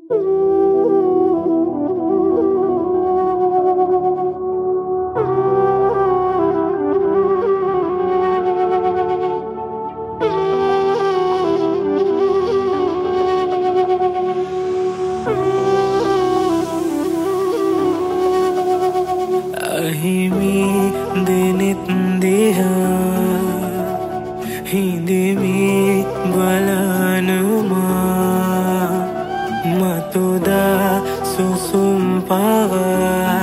අහිමි දෙනෙත් දෙහා හිඳෙමි බලනවා මතුදා සුසුම් පවා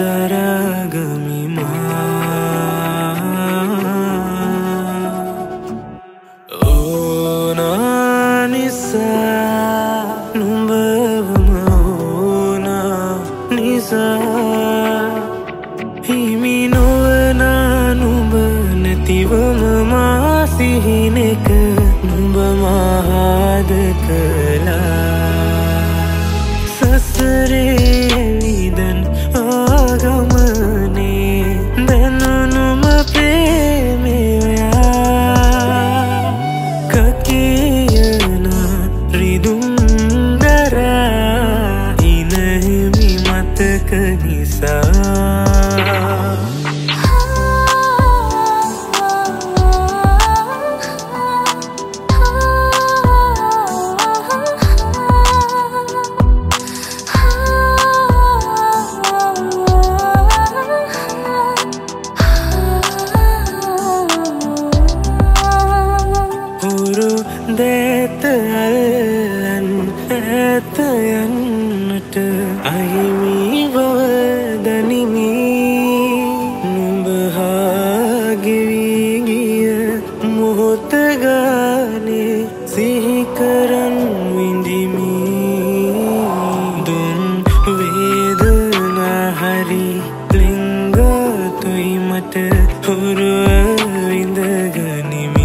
දරගමිමා ඕනා නිසා නුඹවම ඕනා නිසා හිමි නොවන නුඹ නැතිවම මා සිහිනෙක නුඹ මහාද කළා සසරේ විදන් ආගමනේ දැනුනුම ප්‍රේමයා කකියන රිදුම් දරා ඉනහිමි මතක නිසා දේත අල්ලන් ඇත යන්නට අහිමි බව දනිමි නුඹ හා ගෙවී ගිය මොහොත ගානේ සිහි කරන් විඳිමි දුන් වේදනා හරි ලිංගතුයි මට හුරුව විඳගනිමි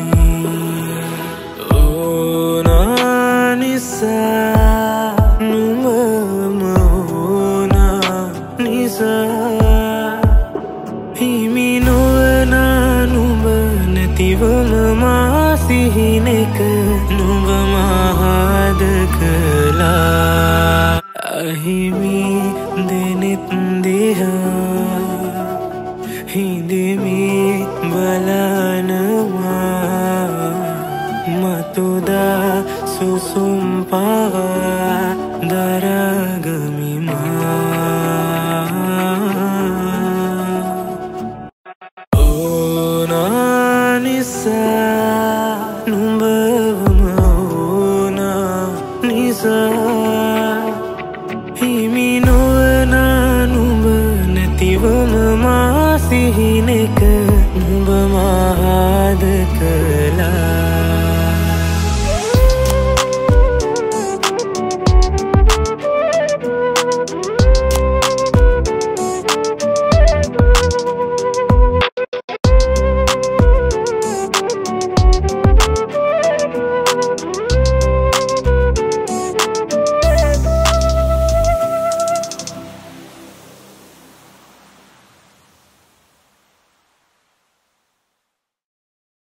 නුඹම ඕනා නිසා හිමි නොවන නුඹ නැතිවම මා සිහිනෙක නුඹ මහාද කළා අහිමි දෙනෙත් දෙහා හිඳෙමි බලනවා මතුදා සුසුම් පවා දරගමිමා ඕනා නිසා නුඹවම ඕනා නිසා හිමි නොවන නුඹ නැතිවම මා සිහිනේ